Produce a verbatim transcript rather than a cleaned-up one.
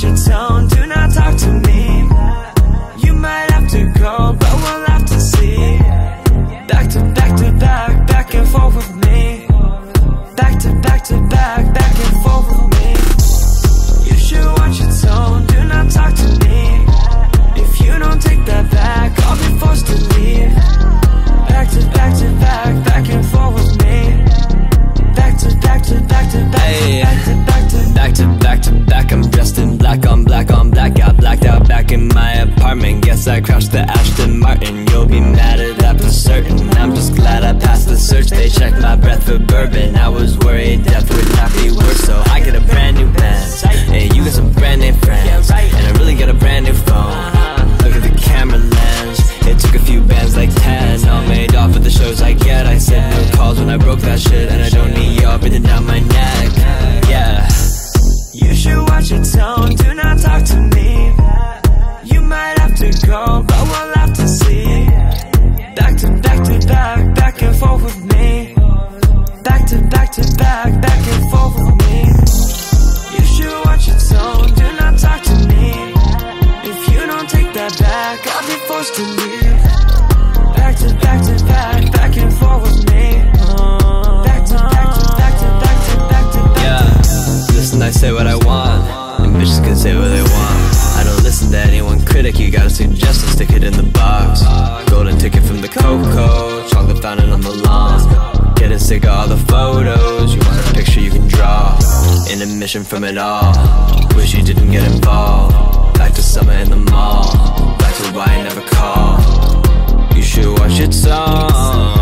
your tone, do not talk to me. You might have to go, but we'll have to see. Back to back to back, back and forth with me. Back to back to back, back and forth with me. You should watch your tone, do not talk to me. If you don't take that back, I'll be forced to leave. Back to back to back, back and forth with me. Back to back to back to back, hey. back to back to back to back to back. I'm dressed in black on black on black. Got blacked out back in my apartment. Guess I crashed the Aston Martin. You'll be mad at that for certain. I'm just glad I passed the search. They checked my breath for bourbon. I was worried death would not be worse, so I get a brand new band. Hey, you got some brand name friends, and I really got a brand new phone. Look at the camera lens. It took a few bands like ten, all made off of the shows I get. I said no calls when I broke that shit, and I don't need y'all breathing down my neck. Yeah. You should watch your tone, do not talk to me. You might have to go, but we'll have to see. Back to back to back, back and forth with me. Back to back to back, back and forth with me. You should watch your tone, do not talk to me. If you don't take that back, I'll be forced to leave. Back to back to back, back and forth with me. Back to back to back to back to back to back. Yeah, listen, I say what I want, and bitches can say what they want. I don't listen to anyone critic. You got a suggestion, stick it in the box. Golden ticket from the Coco, chocolate fountain on the lawn. Getting sick of all the photos. You want a picture you can draw. In a mission from it all. Wish you didn't get involved. Back to summer in the mall. Back to why I never call. You should watch your tongue.